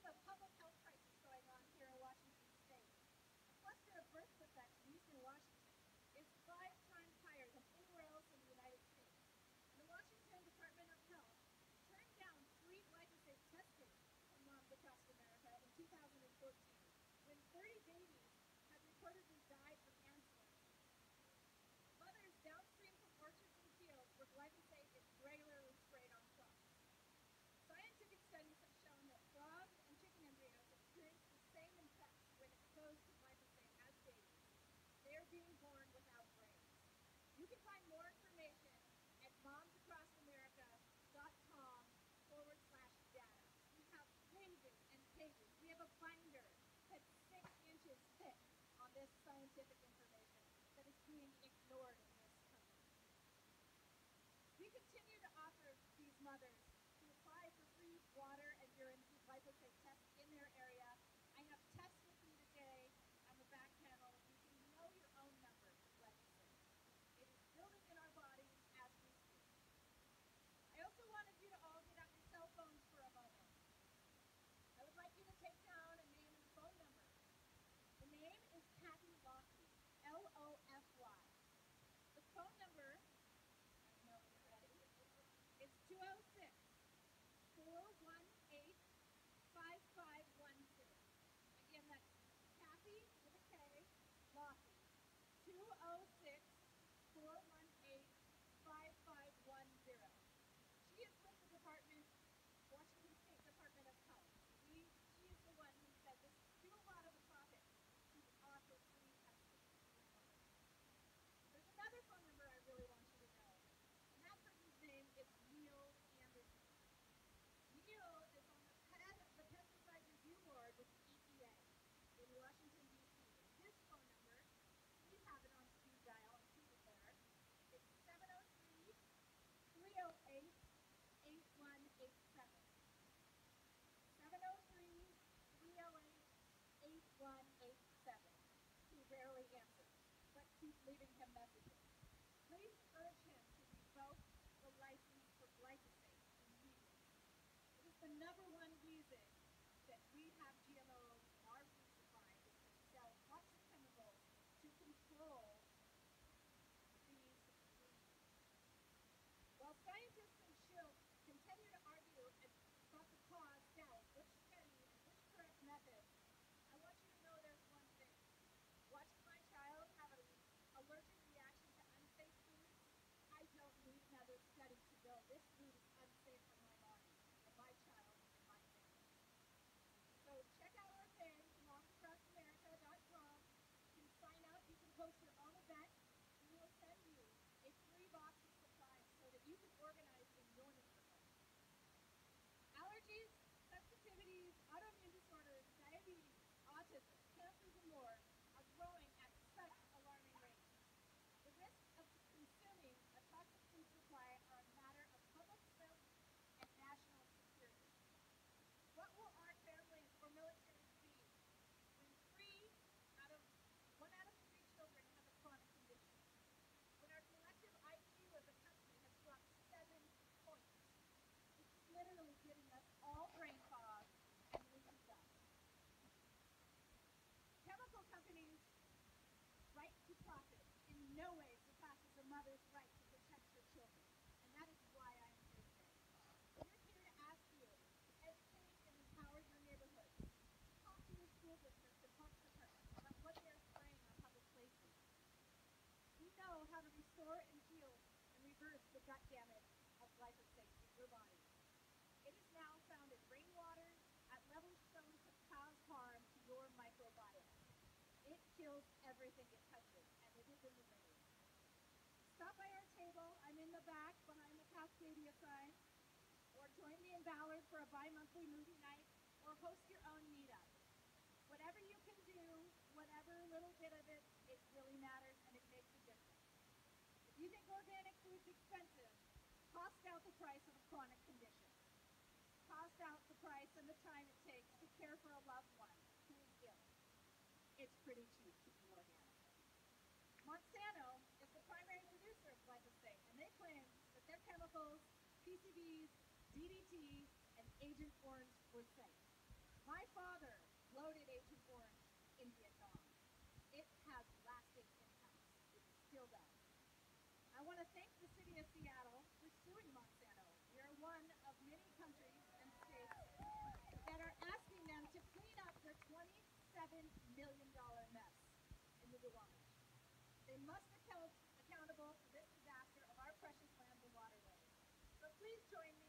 a public health crisis going on here in Washington State. The cluster of birth defects in eastern Washington is 5 times higher than anywhere else in the United States. And the Washington Department of Health turned down 3 glyphosate test kits from moms across America in 2014, when 30 babies had reportedly died from ancillary. Mothers downstream from orchards and fields where glyphosate is regularly sprayed on crops. Scientific studies have shown that frogs and chicken embryos experience the same effects when exposed to glyphosate as babies. They are being born without brains. You can find more information at momsacrossAmerica.com/data. We have pages and pages. We have a binder that's 6 inches thick on this scientific information that is being ignored in this country. We continue to offer these mothers to apply for free water and urine glyphosate tests in their area. I have tests with me today on the back panel. You can know your own number for glyphosate. It is building in our bodies as we speak. I also wanted you to all get out your cell phones for a moment. I would like you to take down a name and a phone number. The name is Kathy Lofty, Lofy. The phone number, let me know when you're ready, is 206-418-5510. Again, that's Kathy with a K, Lofty, 206-418-5510. She is with the Washington State Department of Health. She is the one who said this is too a lot of a topic to offer free testing to these mothers. There's another phone number I really want you to know, and that person's name is Neil Anderson. Neil is on the head of the Pesticide Review Board with the EPA in Washington, D.C. And his phone number, we have it on speed dial, and keep it there. It's 703-308-8187. 703-308-8187. He rarely answers, but keep leaving him messages. Please urge him to revoke the license for glyphosate immediately. It is the #1 reason that we have GMOs in our food supply, is to sell toxic chemicals to control these diseases. While scientists and shills continue to argue about the cause, doubt, which study, and which correct method, I want you to know there's one thing. Watching my child have an allergic reaction to unsafe foods, I don't need another study to know this food is unsafe for my body, and my child, and my family. So check out our page, momsacrossAmerica.com. You can sign up, you can post your own event, and we will send you a free box of supplies so that you can organize in your neighborhood. Allergies, sensitivities, autoimmune disorders, diabetes, autism, cancers, and more are growing at such alarming rates. The risks of consuming a toxic food supply are a matter of public health and national security. What will our families or military be when 1 out of 3 children have a chronic condition? When our collective IQ as a country has dropped 7 points? This is literally giving us all brain fog and leaky gut. Chemical companies' right to profit in no way surpasses a mother's right to protect her children, and that is why I am here today. We're here to ask you to educate and empower your neighborhoods. Talk to your school districts and parks departments about what they're spraying on public places. We know how to restore and heal and reverse the gut damage of glyphosate in your body. It is now found in rainwater at levels shown to cause harm to your microbiome. It kills everything it touches, and it is in the rain. Stop by our table. I'm in the back behind the Cascadia sign. Or join me in Ballard for a bi-monthly movie night, or host your own meetup. Whatever you can do, whatever little bit of it, it really matters and it makes a difference. If you think organic food's expensive, cost out the price of a chronic condition. Cost out the price and the time it takes to care for a loved one who is ill. It's pretty cheap to be organic. Monsanto is the primary producer of glyphosate, and they claim that their chemicals, PCBs, DDT, and Agent Orange were safe. My killed us. I want to thank the city of Seattle for suing Monsanto. We are one of many countries and states that are asking them to clean up their $27 million mess in the water. They must be accountable for this disaster of our precious lands and waterways. So please join me